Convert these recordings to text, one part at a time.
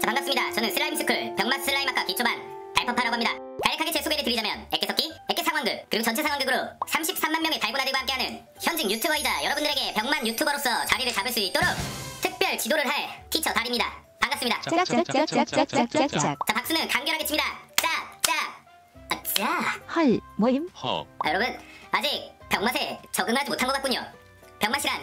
반갑습니다. 저는 슬라임스쿨 병맛 슬라임학과 기초반 달퍼파라고 합니다. 간략하게 제 소개를 드리자면 액계석기, 액계상황극, 그리고 전체 상황극으로 33만 명의 달고나들과 함께하는 현직 유튜버이자 여러분들에게 병맛 유튜버로서 자리를 잡을 수 있도록 특별 지도를 할 티처 달입니다. 반갑습니다. 짝짝짝짝짝짝짝짝. 자, 박수는 간결하게 칩니다. 짝! 짝! 헐, 모임? 여러분, 아직 병맛에 적응하지 못한 것 같군요. 병맛이란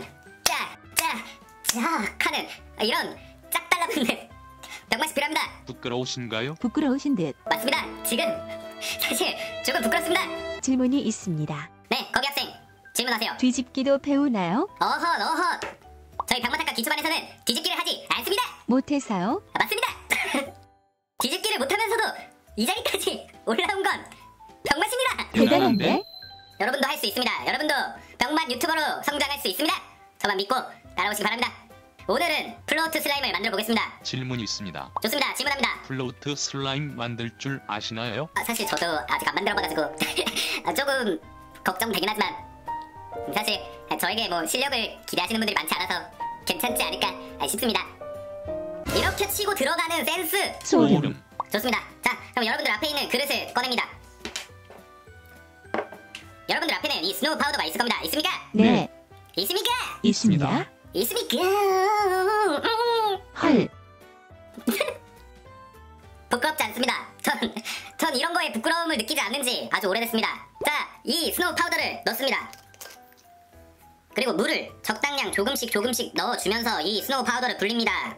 짝 하는 이런 짝 달라붙는 병맛이 필요합니다. 부끄러우신가요? 부끄러우신 듯. 맞습니다. 지금 사실 조금 부끄럽습니다. 질문이 있습니다. 네, 거기 학생 질문하세요. 뒤집기도 배우나요? 어허. 저희 병맛학과 기초반에서는 뒤집기를 하지 않습니다. 못해서요? 맞습니다. 뒤집기를 못하면서도 이 자리까지 올라온 건 병맛입니다. 대단한데? 여러분도 할 수 있습니다. 여러분도 병맛 유튜버로 성장할 수 있습니다. 저만 믿고 따라오시기 바랍니다. 오늘은 플로우트 슬라임을 만들어 보겠습니다. 질문이 있습니다. 좋습니다. 질문합니다. 플로우트 슬라임 만들 줄 아시나요? 사실 저도 아직 안 만들어봐가지고 조금 걱정되긴 하지만 사실 저에게 뭐 실력을 기대하시는 분들이 많지 않아서 괜찮지 않을까 싶습니다. 이렇게 치고 들어가는 센스! 소름. 좋습니다. 자, 그럼 여러분들 앞에 있는 그릇을 꺼냅니다. 여러분들 앞에는 이 스노우 파우더가 있을 겁니다. 있습니까? 네. 있습니까? 있습니다. 있습니까? 헐. 부끄럽지 않습니다. 전 이런 거에 부끄러움을 느끼지 않는 지 아주 오래됐습니다. 자, 이 스노우 파우더를 넣습니다. 그리고 물을 적당량 조금씩 넣어주면서 이 스노우 파우더를 불립니다.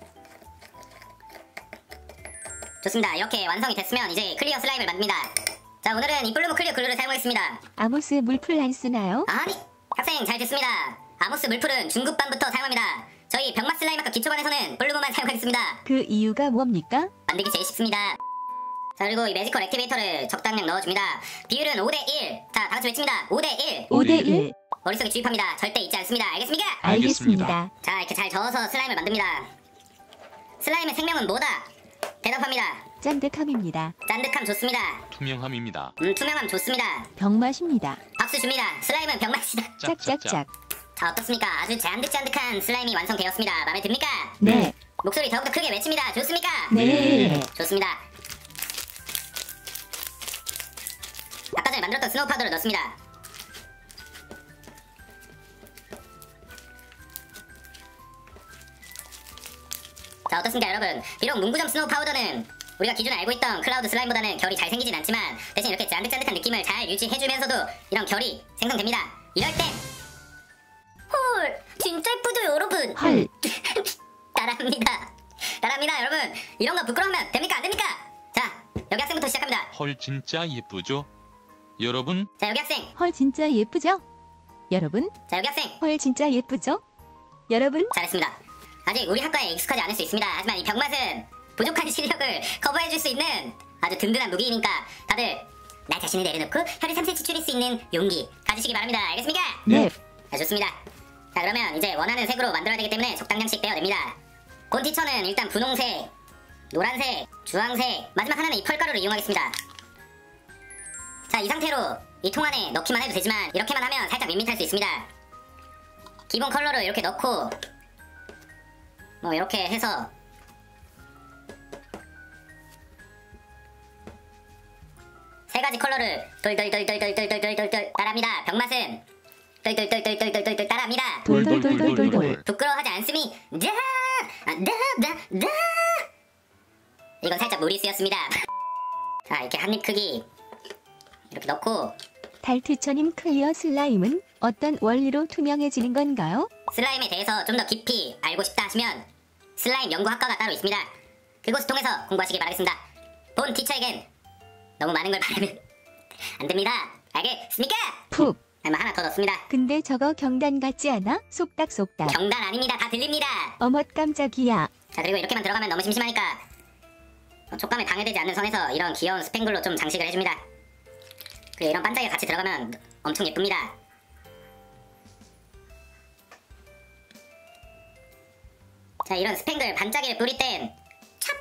좋습니다. 이렇게 완성이 됐으면 이제 클리어 슬라임을 만듭니다. 자, 오늘은 이 블루무 클리어 글루를 사용하겠습니다. 아모스 물풀 안 쓰나요? 아니, 학생 잘 듣습니다. 아모스 물풀은 중급반부터 사용합니다. 저희 병맛 슬라임학과 기초반에서는 블루무만 사용하겠습니다. 그 이유가 뭡니까? 만들기 제일 쉽습니다. 자, 그리고 이 매지컬 액티베이터를 적당량 넣어줍니다. 비율은 5대1. 자, 다같이 외칩니다. 5대1. 5대1. 머릿속에 주입합니다. 절대 잊지 않습니다. 알겠습니까? 알겠습니다. 자, 이렇게 잘 저어서 슬라임을 만듭니다. 슬라임의 생명은 뭐다? 대답합니다. 짠득함입니다. 짠득함 좋습니다. 투명함입니다. 투명함 좋습니다. 병맛입니다. 박수 줍니다. 슬라임은 병맛이다. 짝짝짝. 자, 어떻습니까? 아주 짠득짠득한 슬라임이 완성되었습니다. 마음에 듭니까? 네. 목소리 더욱더 크게 외칩니다. 좋습니까? 네. 좋습니다. 아까 전에 만들었던 스노우 파우더를 넣습니다. 자, 어떻습니까 여러분? 비록 문구점 스노우 파우더는 우리가 기존에 알고 있던 클라우드 슬라임보다는 결이 잘 생기진 않지만 대신 이렇게 짠득짠득한 느낌을 잘 유지해주면서도 이런 결이 생성됩니다. 이럴 땐 헐! 진짜 예쁘죠 여러분? 헐. 따라합니다 여러분. 이런 거 부끄러우면 됩니까? 안 됩니까? 자, 여기 학생부터 시작합니다. 헐 진짜 예쁘죠? 여러분, 자, 여기 학생. 헐 진짜 예쁘죠? 여러분? 자, 여기 학생. 헐 진짜 예쁘죠? 여러분? 잘했습니다. 아직 우리 학과에 익숙하지 않을 수 있습니다. 하지만 이 병맛은 부족한 실력을 커버해줄 수 있는 아주 든든한 무기이니까 다들 나 자신을 내려놓고 혀를 3cm 줄일 수 있는 용기 가지시기 바랍니다. 알겠습니까? 네. 자, 좋습니다. 자, 그러면 이제 원하는 색으로 만들어야 되기 때문에 적당량씩 떼어냅니다. 본 티처는 일단 분홍색, 노란색, 주황색, 마지막 하나는 이 펄가루를 이용하겠습니다. 자, 이 상태로 이 통 안에 넣기만 해도 되지만 이렇게만 하면 살짝 밋밋할 수 있습니다. 기본 컬러를 이렇게 넣고 뭐 이렇게 해서 세 가지 컬러를 돌돌돌돌돌돌돌돌돌 따라합니다. 병맛은 돌돌돌돌돌돌돌 따라합니다. 돌돌돌돌돌돌. 부끄러워하지 않음이 이건 살짝 무리수였습니다. 자, 이렇게 한 입 크기 이렇게 넣고 달트처님 클리어 슬라임은 어떤 원리로 투명해지는 건가요? 슬라임에 대해서 좀 더 깊이 알고 싶다 하시면 슬라임 연구학과가 따로 있습니다. 그곳을 통해서 공부하시기 바라겠습니다. 본 티처에겐 너무 많은 걸 바라면 안 됩니다. 알겠습니까? 푹. 하나 더 넣습니다. 근데 저거 경단 같지 않아? 속닥속닥. 경단 아닙니다. 다 들립니다. 어머 깜짝이야. 자, 그리고 이렇게만 들어가면 너무 심심하니까 촉감에 방해되지 않는 선에서 이런 귀여운 스팽글로 좀 장식을 해줍니다. 그리고 이런 반짝이가 같이 들어가면 엄청 예쁩니다. 자, 이런 스팽글 반짝이를 뿌릴 땐 찹!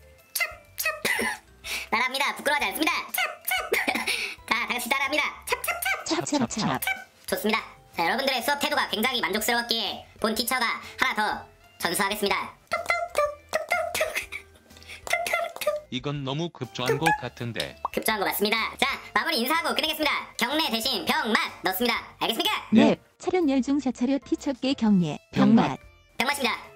따라합니다. 부끄러워하지 않습니다. 찹! 자, 다같이 따라합니다. 찹찹찹. 좋습니다. 자, 여러분들의 수업 태도가 굉장히 만족스러웠기에 본 티처가 하나 더 전수하겠습니다. 이건 너무 급조한 것 같은데. 급조한 거 맞습니다. 자, 마무리 인사하고 끝내겠습니다. 경례 대신 병맛 넣습니다. 알겠습니까? 네. 차렷 열중 자차렷 티척계 경례 병맛. 병맛입니다.